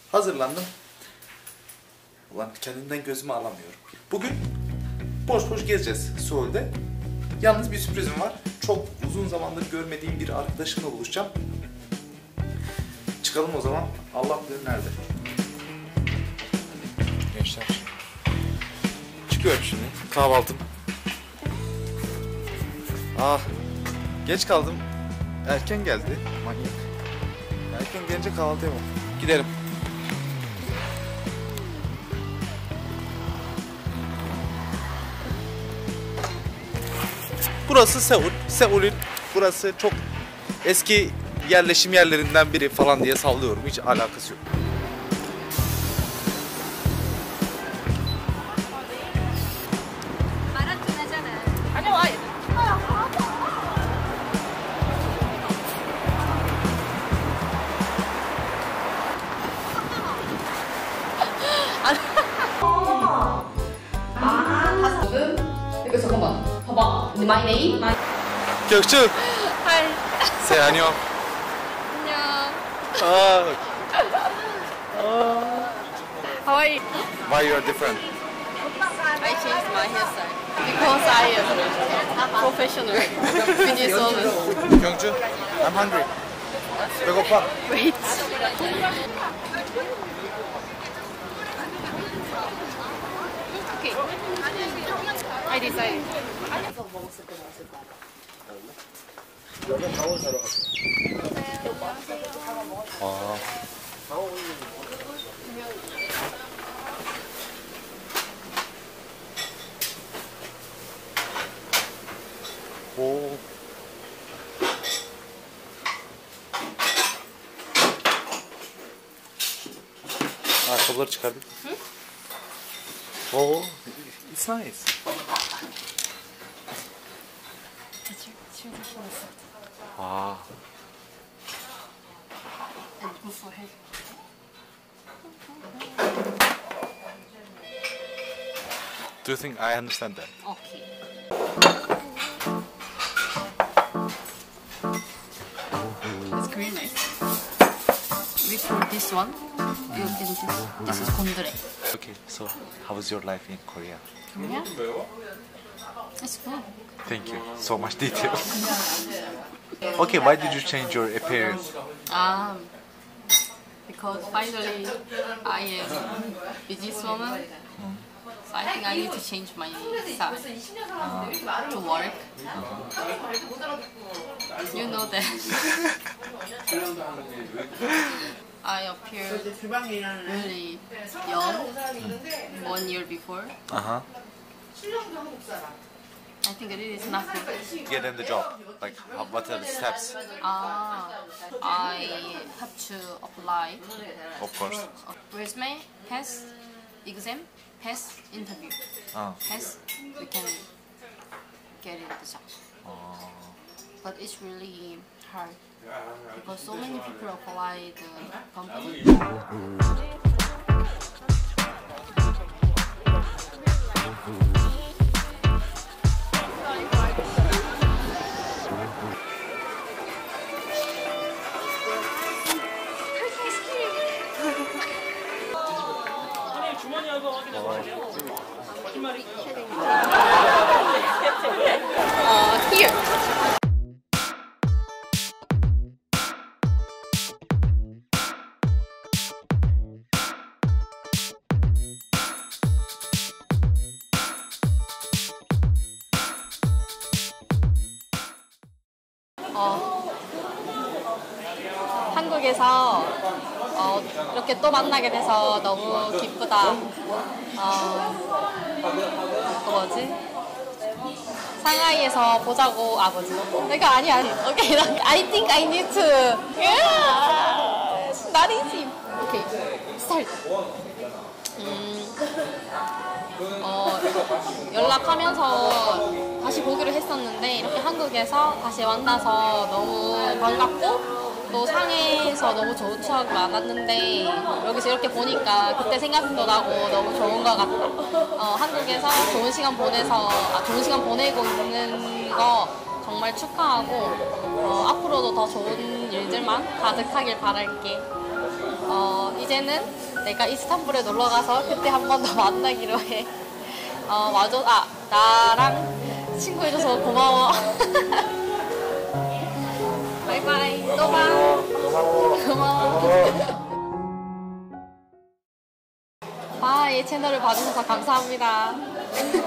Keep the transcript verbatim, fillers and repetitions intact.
Hazırlandım. Ulan kendimden gözümü alamıyorum. Bugün boş boş gezeceğiz Seul'de. Yalnız bir sürprizim var. Çok uzun zamandır görmediğim bir arkadaşımla buluşacağım. Çıkalım o zaman. Allah bilir nerede. Gençler. Çıkıyorum şimdi. Kahvaltım. Ah. Geç kaldım. Erken geldi. Manyak. Erken gelince kahvaltı yapalım. Gidelim. Burası Seul. Seul'ün burası çok eski yerleşim yerlerinden biri falan diye sallıyorum. Hiç alakası yok. 이거 잠깐만 봐봐 my name Gökçe. Hi Say 안녕. 안녕 아. How are you? Why you are different? I changed my hairstyle because I am professional businesswoman. 경주. I'm hungry. 배고파. Wait. Okay. I decided. 아. 오. Ayakkabıları çıkardım. Hı? Oo, it's nice. 아. Do you think I understand that? Okay. It's really nice. We put this one. You can just, this is kondure. Okay, so how was your life in Korea? Yeah. It's good. Thank you. So much detail. Okay, why did you change your appearance? Um, because finally I am businesswoman. So I think I need to change my style uh, to work. You know that I appeared really young one year before. Uh-huh. I think it is not good. Get in the job. Like, how, what are the steps? Ah, I have to apply. Of course. Resume, pass, exam, pass, interview. Uh. Pass, we can get in the job. Uh. But it's really hard because so many people apply the company. Uh, here. 어, 한국에서 어, 이렇게 또 만나게 돼서 너무 기쁘다. 어, 또 뭐지? 상하이에서 보자고. 아 뭐지? 내가 아니 아니. 오케이. Okay, I think I need to. Yeah, not easy. 오케이. Start. 음, 어, 연락하면서 다시 보기로 했었는데 이렇게 한국에서 다시 만나서 너무 반갑고 또 상해에서 너무 좋은 추억이 많았는데 여기서 이렇게 보니까 그때 생각도 나고 너무 좋은 것 같다. 어, 한국에서 좋은 시간 보내서 아, 좋은 시간 보내고 있는 거 정말 축하하고 어, 앞으로도 더 좋은 일들만 가득하길 바랄게. 어, 이제는 내가 이스탄불에 놀러 가서 그때 한 번 더 만나기로 해. 어, 와줘, 아, 나랑 친구해줘서 고마워. 바이바이. 또 봐. 고마워. 아, 이 채널을 봐주셔서 감사합니다.